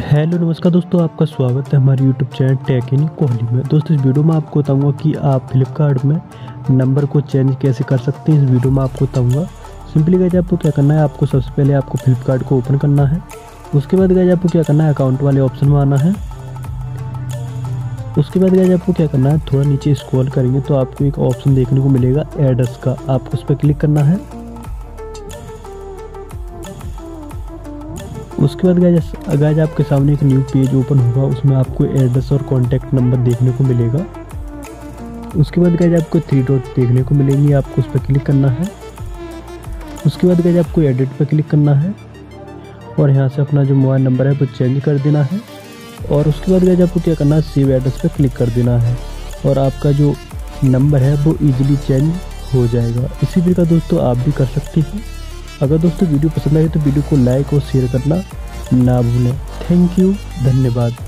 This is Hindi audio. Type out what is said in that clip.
हेलो नमस्कार दोस्तों, आपका स्वागत है हमारे YouTube channel tech in Kohli में। दोस्तों इस वीडियो में आपको बताऊंगा कि आप फ्लिपकार्ट में नंबर को चेंज कैसे कर सकते हैं। इस वीडियो में आपको बताऊंगा। सिंपली गाइस आपको क्या करना है, आपको सबसे पहले आपको फ्लिपकार्ट को ओपन करना है। उसके बाद गाइस आपको क्या करना है, अकाउंट वाले ऑप्शन में आना है। उसके बाद गाइस आपको क्या करना है, थोड़ा नीचे स्क्रॉल करेंगे तो आपको एक ऑप्शन देखने को मिलेगा एड्रेस का, आपको उस पर क्लिक करना है। उसके बाद गाइस आपके सामने एक न्यू पेज ओपन होगा, उसमें आपको एड्रेस और कॉन्टैक्ट नंबर देखने को मिलेगा। उसके बाद गाइस आपको 3 डॉट देखने को मिलेंगी, आपको उस पर क्लिक करना है। उसके बाद गाइस आपको एडिट पर क्लिक करना है और यहाँ से अपना जो मोबाइल नंबर है वो चेंज कर देना है। और उसके बाद गाइस आपको क्या करना है, सेव एड्रेस पर क्लिक कर देना है और आपका जो नंबर है वो ईजिली चेंज हो जाएगा। इसी प्रकार दोस्तों आप भी कर सकते हैं। अगर दोस्तों वीडियो पसंद आए तो वीडियो को लाइक और शेयर करना ना भूलें। थैंक यू, धन्यवाद।